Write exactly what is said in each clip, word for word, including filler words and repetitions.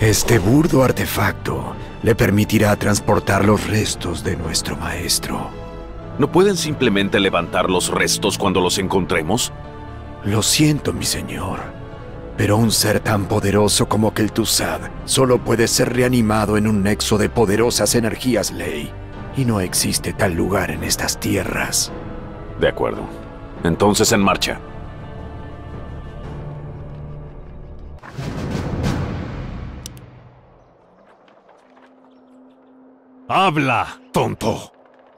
Este burdo artefacto le permitirá transportar los restos de nuestro maestro. ¿No pueden simplemente levantar los restos cuando los encontremos? Lo siento, mi señor, pero un ser tan poderoso como Kel'Thuzad solo puede ser reanimado en un nexo de poderosas energías ley, y no existe tal lugar en estas tierras. De acuerdo. Entonces, en marcha. ¡Habla, tonto!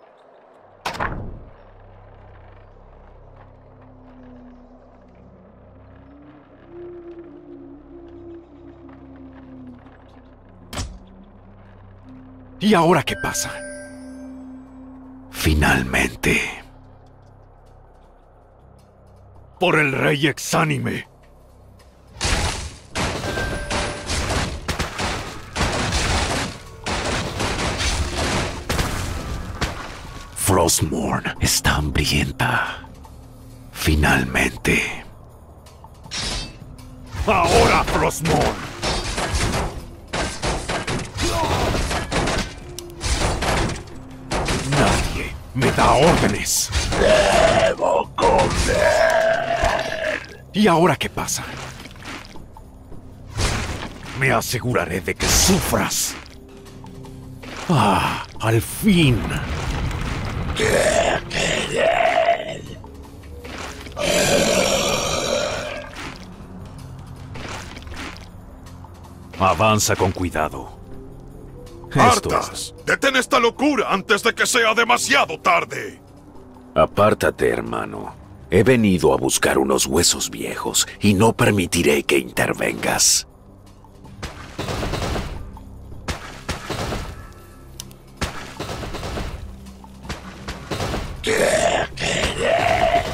¿Y ahora qué pasa? Finalmente. ¡Por el rey exánime! Frostmourne está hambrienta. Finalmente. ¡Ahora, Frostmourne! Nadie me da órdenes. Debo comer. ¿Y ahora qué pasa? Me aseguraré de que sufras. ¡Ah! ¡Al fin! ¿Qué querer? Avanza con cuidado. Esto ¡Artas! es... ¡Detén esta locura antes de que sea demasiado tarde! Apártate, hermano. He venido a buscar unos huesos viejos y no permitiré que intervengas. ¿Qué querer?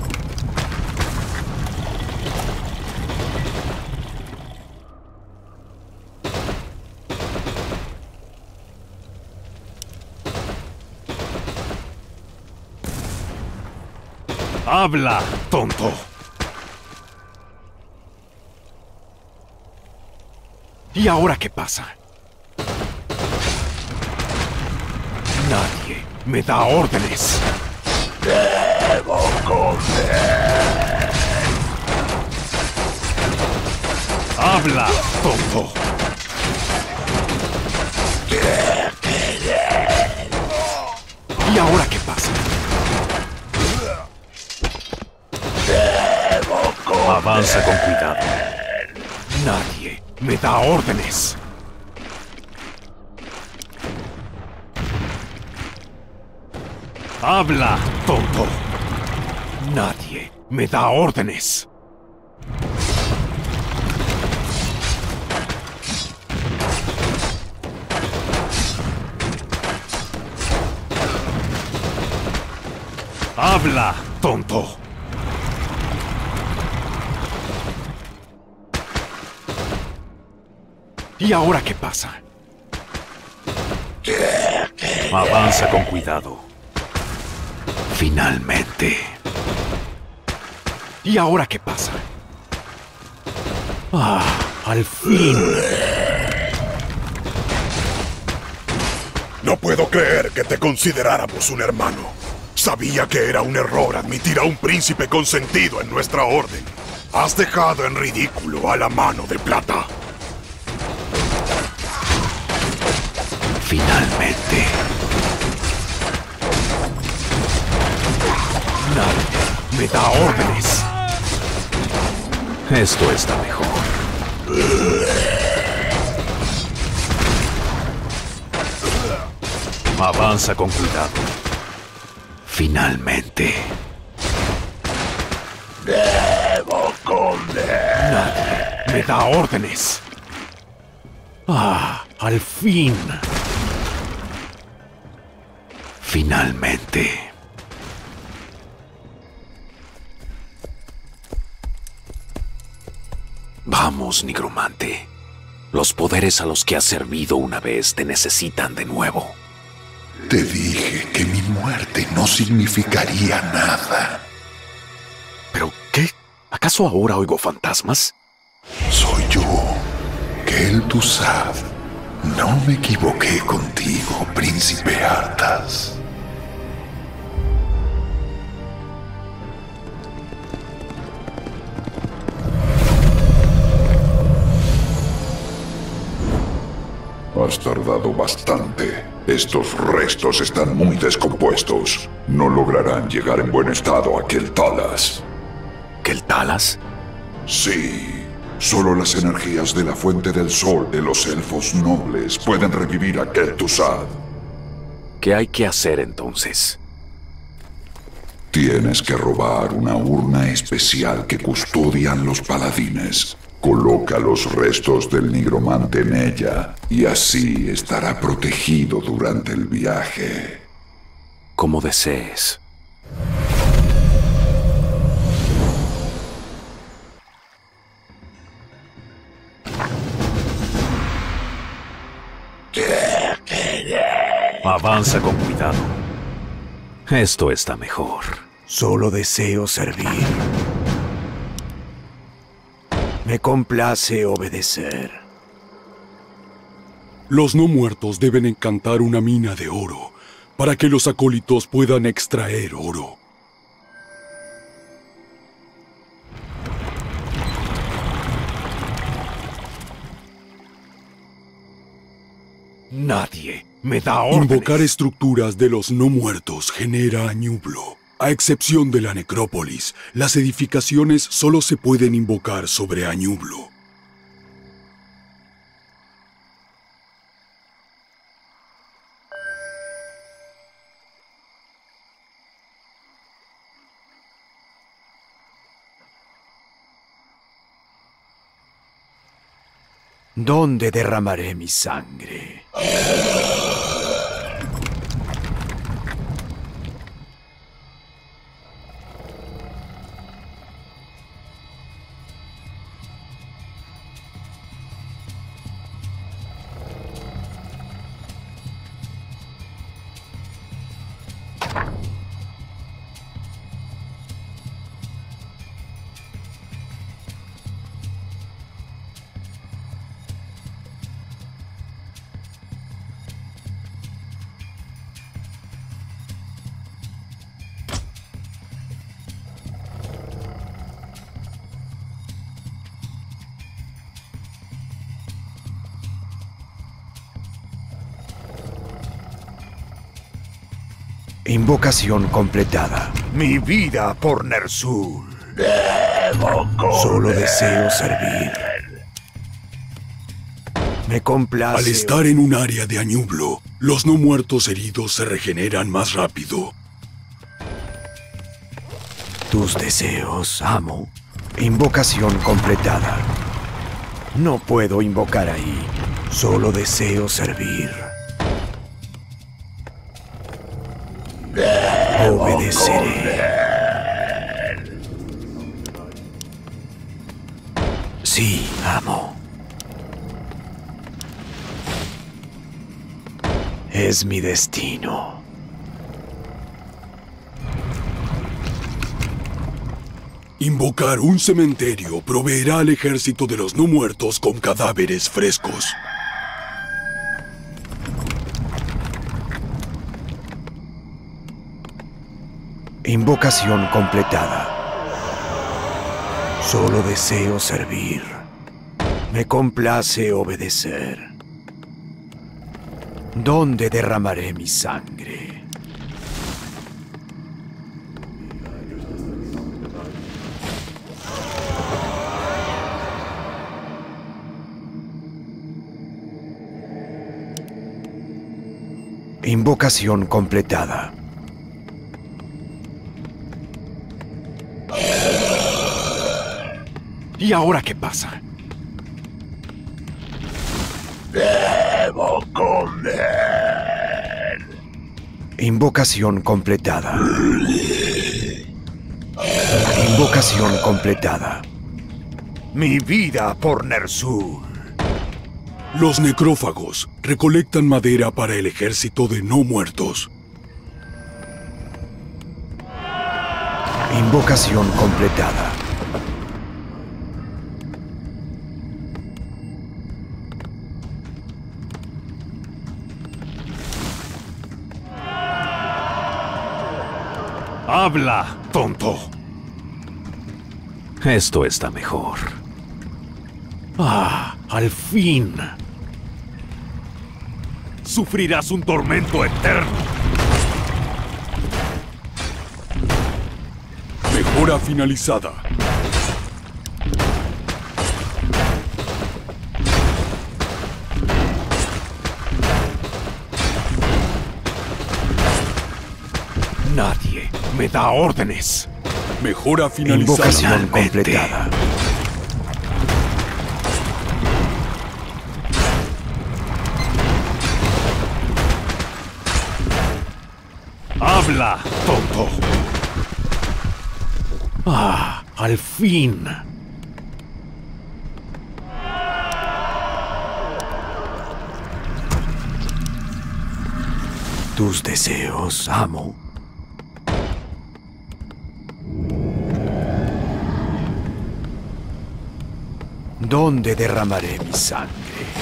¡Habla, tonto! ¿Y ahora qué pasa? Nadie me da órdenes. Debo comer. ¡Habla, tonto! ¿Qué querer? ¿Y ahora qué pasa? Debo comer. Avanza con cuidado. Nadie me da órdenes. ¡Habla, tonto! Nadie me da órdenes. ¡Habla, tonto! ¿Y ahora qué pasa? ¿Qué querer? Avanza con cuidado. Finalmente. ¿Y ahora qué pasa? ¡Ah! ¡Al fin! No puedo creer que te consideráramos un hermano. Sabía que era un error admitir a un príncipe consentido en nuestra orden. Has dejado en ridículo a la mano de plata. Finalmente. Nadie me da órdenes. Esto está mejor. Avanza con cuidado. Finalmente. Debo comer. Nadie me da órdenes. ¡Ah! ¡Al fin! Finalmente. Vamos, nigromante. Los poderes a los que has servido una vez te necesitan de nuevo. Te dije que mi muerte no significaría nada. ¿Pero qué? ¿Acaso ahora oigo fantasmas? Soy yo, Kel'Thuzad, no me equivoqué contigo, príncipe Arthas. Has tardado bastante. Estos restos están muy descompuestos. No lograrán llegar en buen estado a Kel'Thalas. ¿Kel'Thalas? Sí. Solo las energías de la Fuente del Sol de los Elfos Nobles pueden revivir a Kel'Thuzad. ¿Qué hay que hacer entonces? Tienes que robar una urna especial que custodian los paladines. Coloca los restos del nigromante en ella y así estará protegido durante el viaje. Como desees. Avanza con cuidado. Esto está mejor. Solo deseo servir. Me complace obedecer. Los no muertos deben encantar una mina de oro para que los acólitos puedan extraer oro. Nadie me da órdenes. Invocar estructuras de los no muertos genera añublo. A excepción de la necrópolis, las edificaciones solo se pueden invocar sobre añublo. ¿Dónde derramaré mi sangre? Invocación completada. Mi vida por Ner'zhul. Solo deseo servir. Me complace. Al estar en un área de añublo, los no muertos heridos se regeneran más rápido. Tus deseos, amo. Invocación completada. No puedo invocar ahí. Solo deseo servir. Obedeceré. Sí, amo. Es mi destino. Invocar un cementerio proveerá al ejército de los no muertos con cadáveres frescos. Invocación completada. Solo deseo servir. Me complace obedecer. ¿Dónde derramaré mi sangre? Invocación completada. ¿Y ahora qué pasa? Debo comer. Invocación completada. Invocación completada. Mi vida por Ner'zhul. Los necrófagos recolectan madera para el ejército de no muertos. Invocación completada. ¡Habla, tonto! Esto está mejor. ¡Ah, al fin! Sufrirás un tormento eterno. Mejora finalizada. Nadie me da órdenes. Mejora finalizada. Invocación completada. ¡Habla, tonto! ¡Ah, al fin! Tus deseos, amo. ¿Dónde derramaré mi sangre?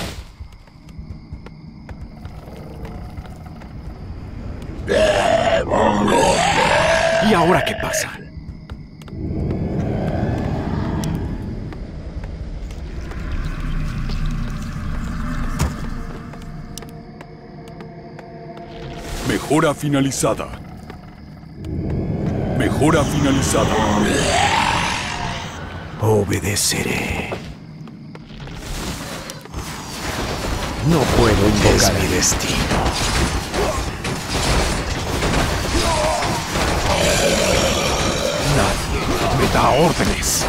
¿Y ahora qué pasa? Mejora finalizada. Mejora finalizada. Obedeceré. No puedo invocar mi destino. Nadie me da órdenes.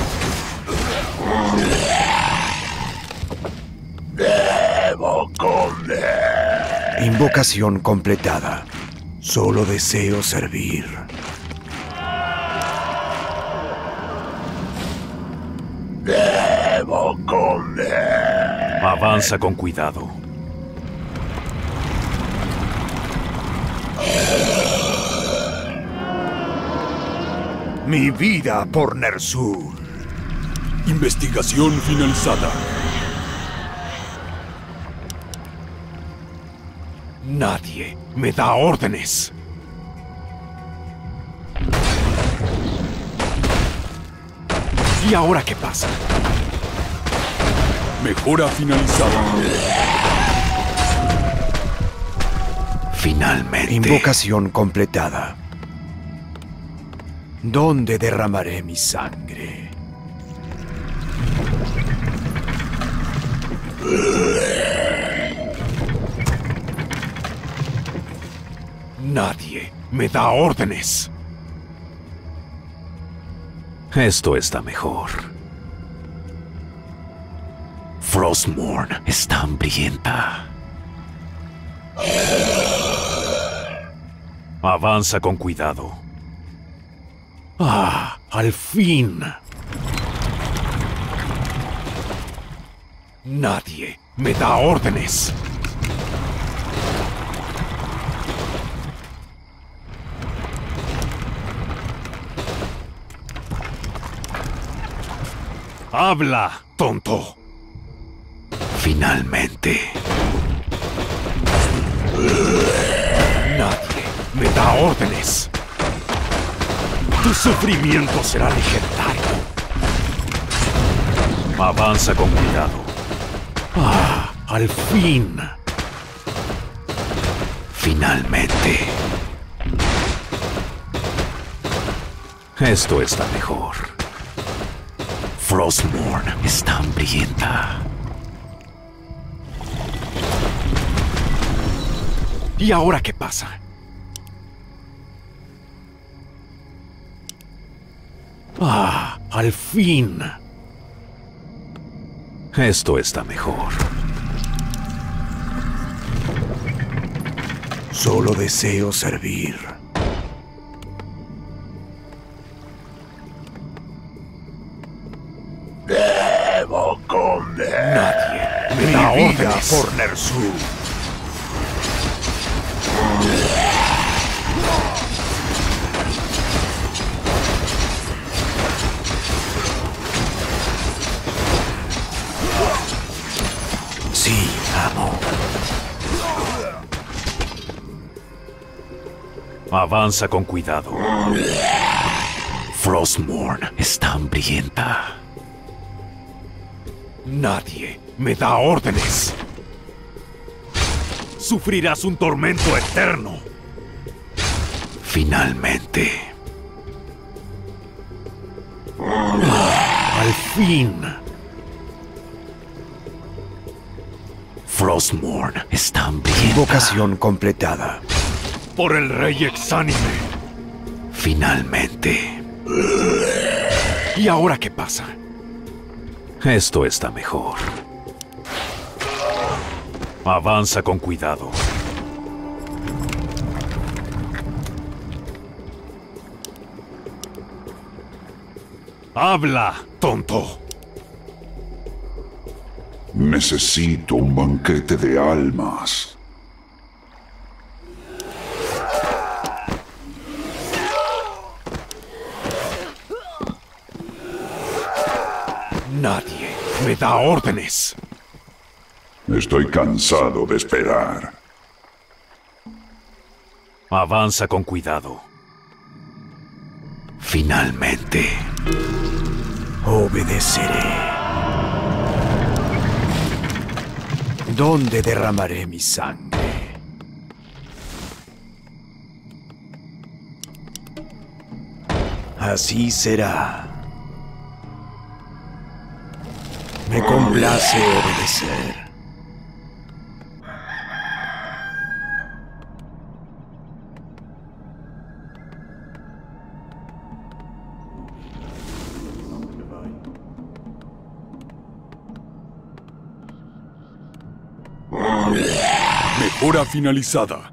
Debo comer. Invocación completada. Solo deseo servir. Debo comer. Avanza con cuidado. Mi vida por Ner'zhul. Investigación finalizada. Nadie me da órdenes. ¿Y ahora qué pasa? Mejora finalizada. Finalmente. Invocación completada. ¿Dónde derramaré mi sangre? Nadie me da órdenes. Esto está mejor. Frostmourne está hambrienta. Avanza con cuidado. ¡Ah, al fin! Nadie me da órdenes. ¡Habla, tonto! Finalmente. Nadie me da órdenes. Tu sufrimiento será legendario. Avanza con cuidado. ¡Ah, al fin! Finalmente. Esto está mejor. Frostmourne está hambrienta. ¿Y ahora qué pasa? ¡Ah, al fin! Esto está mejor. Solo deseo servir. Debo comer. Nadie me Mi da vida órdenes. por Ner'zhul. Sí, amo. Avanza con cuidado. Frostmourne está hambrienta. Nadie me da órdenes. Sufrirás un tormento eterno. Finalmente. Al fin. Frostmourne está hambrienta. Invocación completada. Por el rey exánime. Finalmente. ¿Y ahora qué pasa? Esto está mejor. Avanza con cuidado. ¡Habla, tonto! Necesito un banquete de almas. Nadie me da órdenes. Estoy cansado de esperar. Avanza con cuidado. Finalmente. Obedeceré. ¿Dónde derramaré mi sangre? Así será. Me complace obedecer. Mejora finalizada.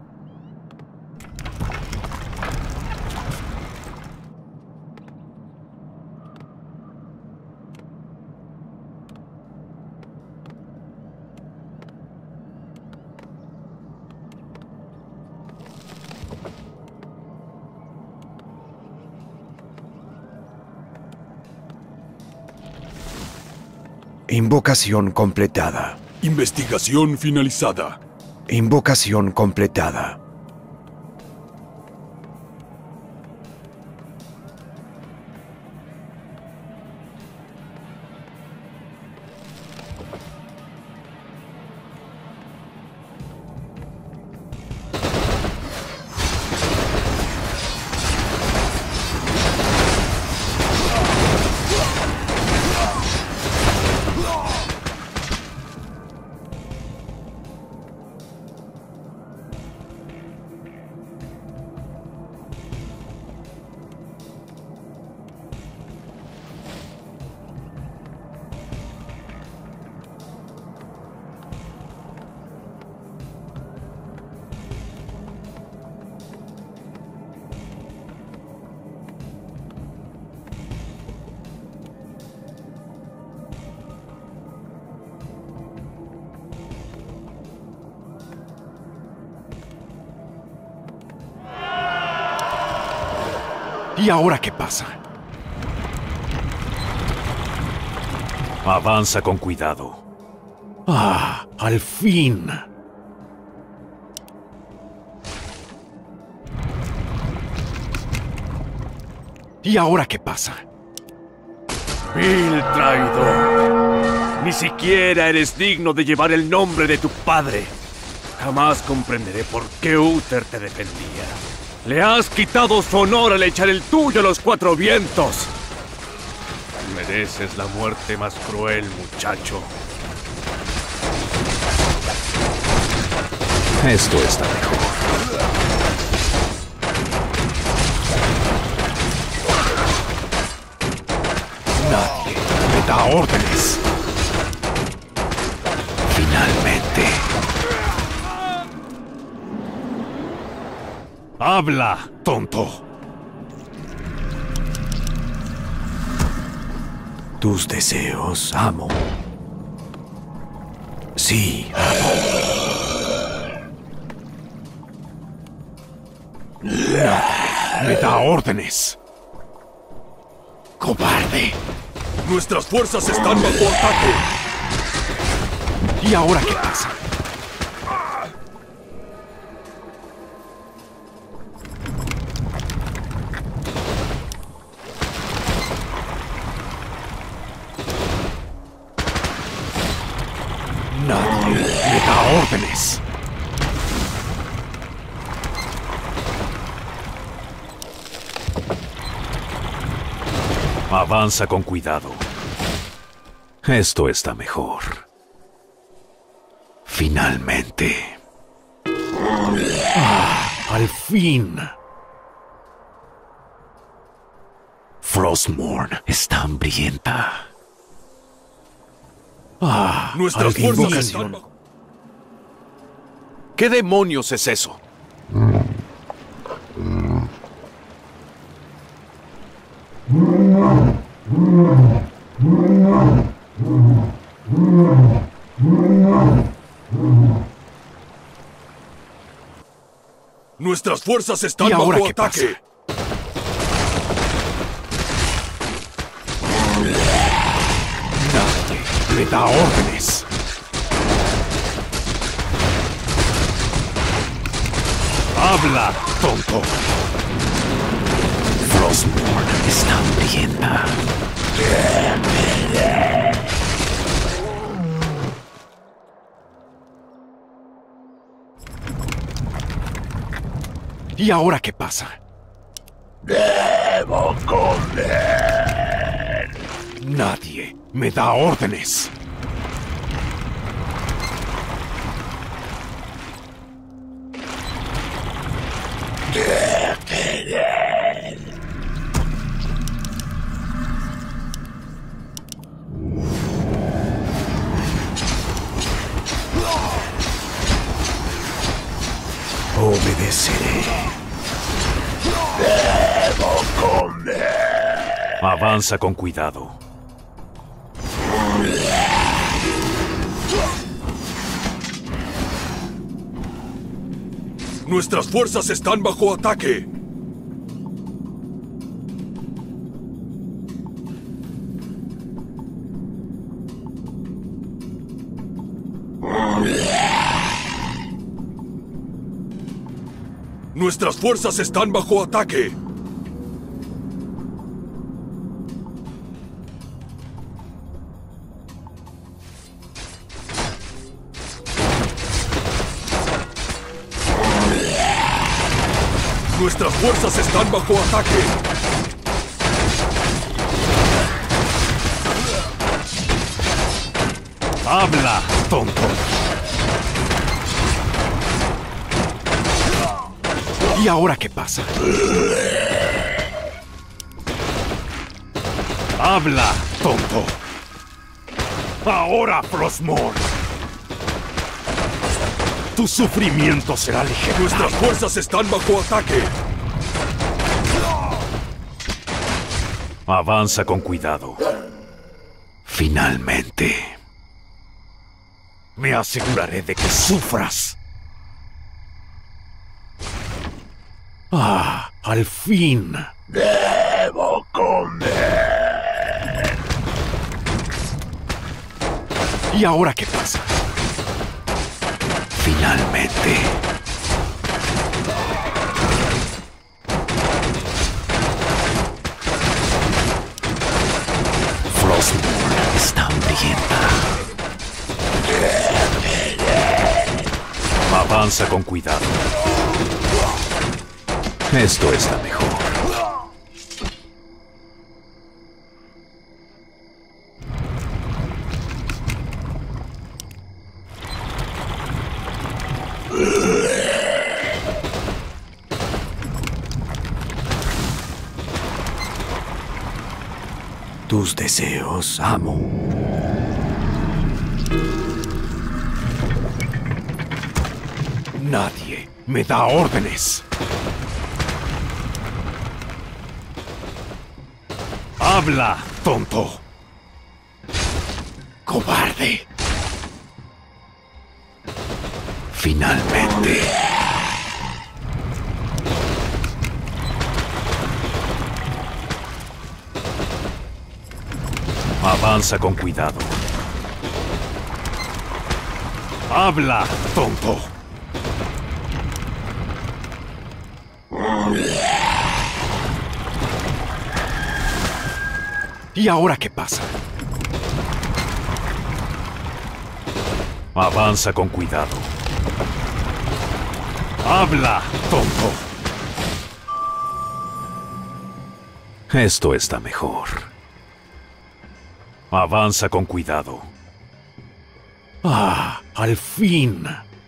Invocación completada. Investigación finalizada. Invocación completada. ¿Y ahora qué pasa? Avanza con cuidado. ¡Ah! ¡Al fin! ¿Y ahora qué pasa? ¡Vil traidor! Ni siquiera eres digno de llevar el nombre de tu padre. Jamás comprenderé por qué Uther te defendía. Le has quitado su honor al echar el tuyo a los cuatro vientos. Mereces la muerte más cruel, muchacho. Esto está mejor. Nadie me da órdenes. Finalmente. ¡Habla, tonto! Tus deseos, amo. Sí, amo. Nadie me da órdenes. ¡Cobarde! Nuestras fuerzas están bajo ataque. ¿Y ahora qué pasa? órdenes. Avanza con cuidado. Esto está mejor. Finalmente. Ah, al fin. Frostmourne está hambrienta. Ah, Nuestras al fin. fuerzas están bajo... ¿Qué demonios es eso? Nuestras fuerzas están ¿Y ahora bajo qué ataque. pasa? Nadie le da órdenes. ¡Habla! Tonto. Frostmourne está hambrienta. ¿Y ahora qué pasa? Debo comer. Nadie me da órdenes. Obedeceré. Debo comer. Avanza con cuidado. Nuestras fuerzas están bajo ataque. Nuestras fuerzas están bajo ataque. Nuestras fuerzas están bajo ataque. ¡Habla, tonto! ¿Y ahora qué pasa? ¡Habla! ¡Tonto! ¡Ahora, Frostmourne! Tu sufrimiento será ligero. Nuestras fuerzas están bajo ataque. Avanza con cuidado. Finalmente. Me aseguraré de que sufras. Ah, al fin. Debo comer. ¿Y ahora qué pasa? Finalmente. Frostmourne está hambrienta. Avanza con cuidado. Esto está mejor. Tus deseos, amo. Nadie me da órdenes. ¡Habla! ¡Tonto! ¡Cobarde! Finalmente. Avanza con cuidado. ¡Habla! ¡Tonto! ¿Y ahora qué pasa? Avanza con cuidado. ¡Habla, tonto! Esto está mejor. Avanza con cuidado. ¡Ah! ¡Al fin!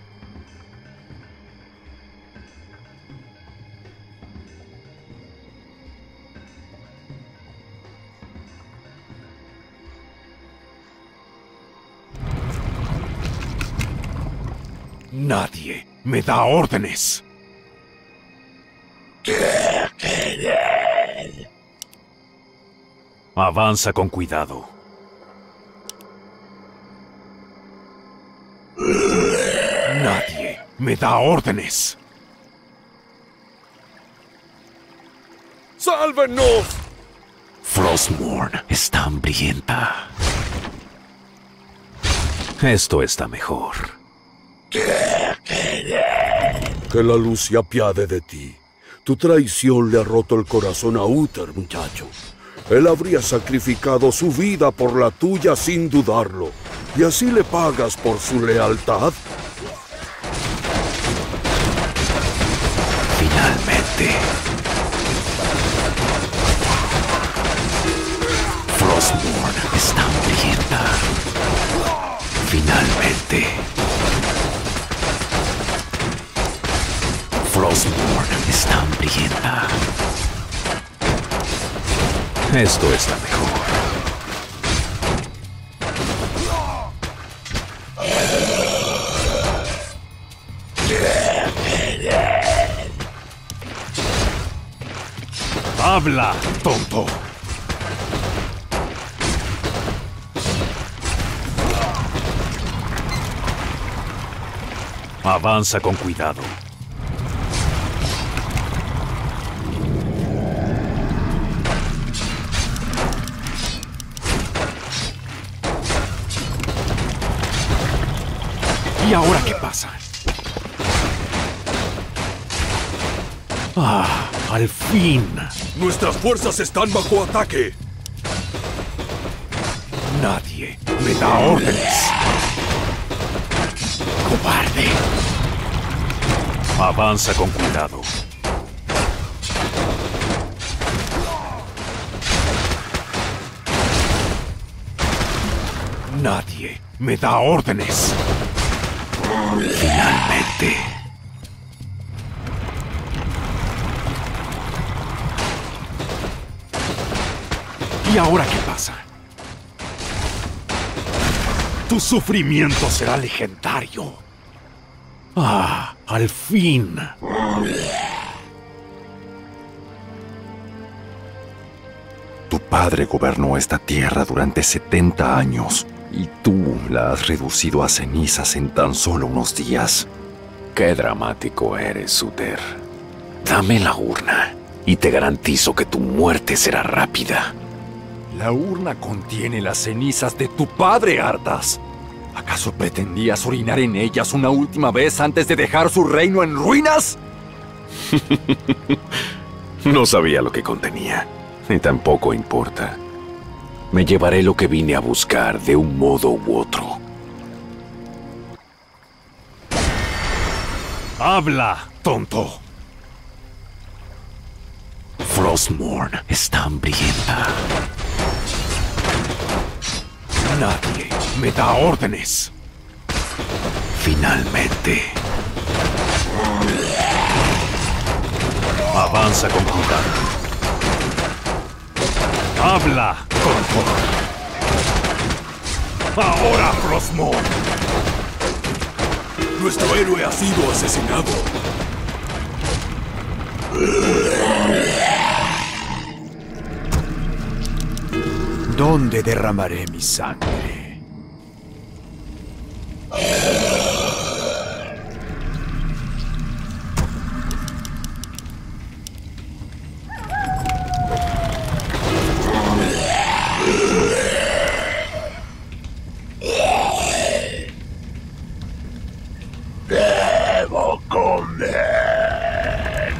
Nadie me da órdenes. Avanza con cuidado. Nadie me da órdenes. ¡Sálvenos! Frostmourne está hambrienta. Esto está mejor. Que la luz se apiade de ti. Tu traición le ha roto el corazón a Uther, muchacho. Él habría sacrificado su vida por la tuya sin dudarlo. ¿Y así le pagas por su lealtad? Finalmente. Frostmourne está hambrienta. Finalmente. Frostmourne está hambrienta. Esto está mejor. ¡Habla, tonto! Avanza con cuidado. ¿Y ahora qué pasa? ¡Ah! ¡Al fin! ¡Nuestras fuerzas están bajo ataque! Nadie me da órdenes. ¡Cobarde! Avanza con cuidado. Nadie me da órdenes. Finalmente. ¿Y ahora qué pasa? Tu sufrimiento será legendario. ¡Ah! ¡Al fin! Tu padre gobernó esta tierra durante setenta años y tú la has reducido a cenizas en tan solo unos días. Qué dramático eres, Uther. Dame la urna y te garantizo que tu muerte será rápida. La urna contiene las cenizas de tu padre, Arthas. ¿Acaso pretendías orinar en ellas una última vez antes de dejar su reino en ruinas? No sabía lo que contenía, ni tampoco importa. Me llevaré lo que vine a buscar de un modo u otro. ¡Habla, tonto! Frostmourne está hambrienta. Nadie me da órdenes. Finalmente. Avanza con cuidado. ¡Habla, tonto! ¡Ahora, Frostmourne! Nuestro héroe ha sido asesinado. ¿Dónde derramaré mi sangre? Debo comer.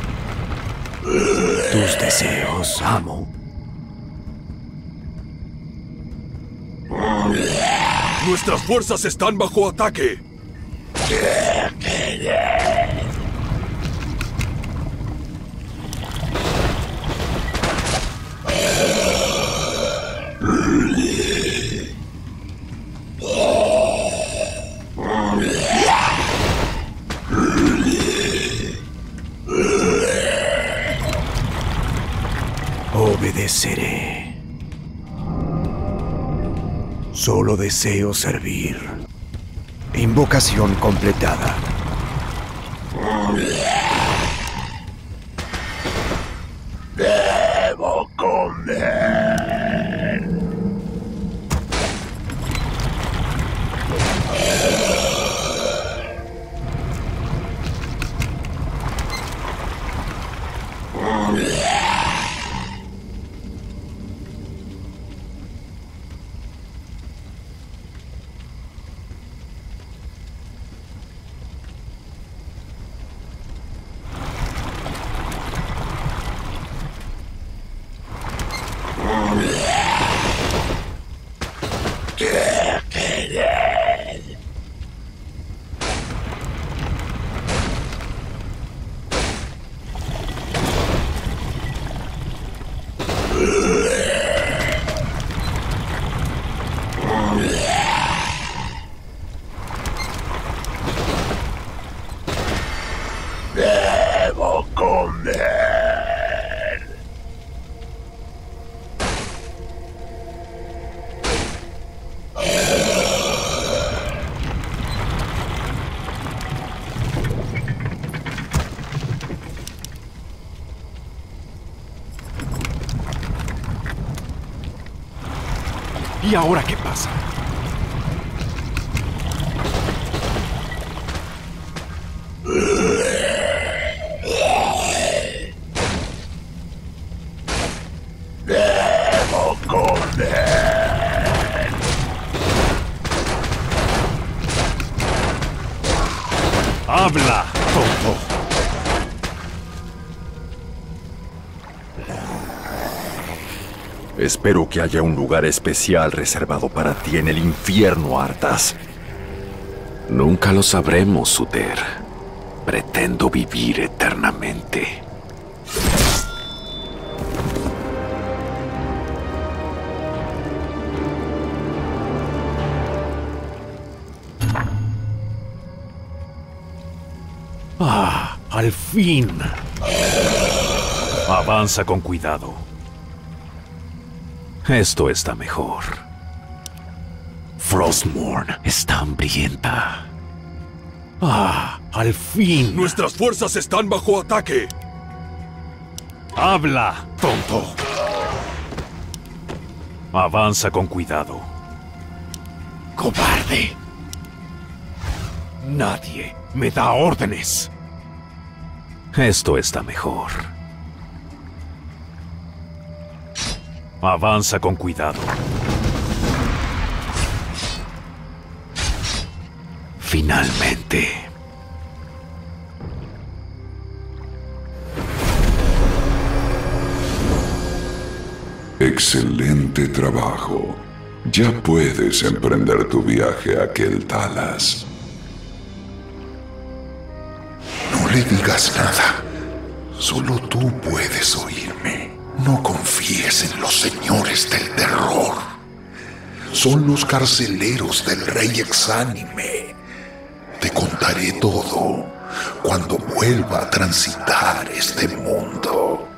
Tus deseos, amo. Nuestras fuerzas están bajo ataque. Obedeceré. Solo deseo servir. Invocación completada. Debo comer. Debo comer. ¿Y ahora qué pasa? Debo comer. ¡Habla, tonto! Espero que haya un lugar especial reservado para ti en el infierno, Arthas. Nunca lo sabremos, Uther. Pretendo vivir eternamente. ¡Ah! ¡Al fin! Avanza con cuidado. Esto está mejor. Frostmourne está hambrienta. ¡Ah! ¡Al fin! Nuestras fuerzas están bajo ataque. ¡Habla, tonto! Avanza con cuidado. ¡Cobarde! Nadie me da órdenes. Esto está mejor. Avanza con cuidado. Finalmente. Excelente trabajo. Ya puedes emprender tu viaje a aquel Talas. No le digas nada. Solo tú puedes oírme. No confíes en los señores del terror. Son los carceleros del rey exánime. Te contaré todo cuando vuelva a transitar este mundo.